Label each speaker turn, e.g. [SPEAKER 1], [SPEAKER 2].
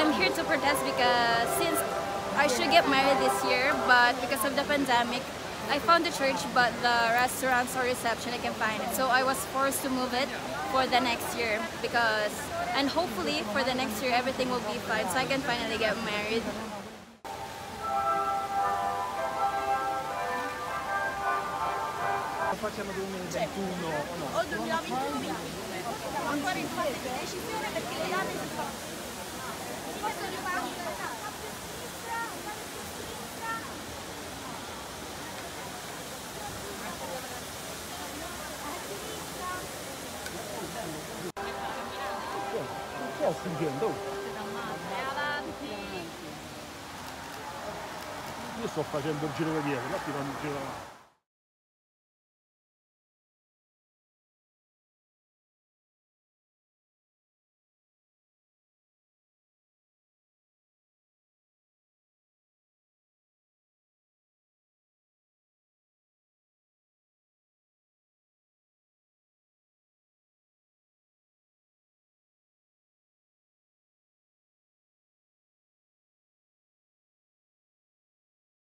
[SPEAKER 1] I'm here to protest because since I should get married this year, but because of the pandemic, I found the church, but the restaurants or reception, I can find it. So I was forced to move it for the next year and hopefully for the next year everything will be fine so I can finally get married.
[SPEAKER 2] Facciamo 2021 o no?
[SPEAKER 3] O 2021-2022. Ancora in fase di decisione perché le date si fanno.
[SPEAKER 2] Che sto dicendo?
[SPEAKER 3] Avanti.
[SPEAKER 2] Io sto facendo il giro di dietro, là ti fanno il giro davanti.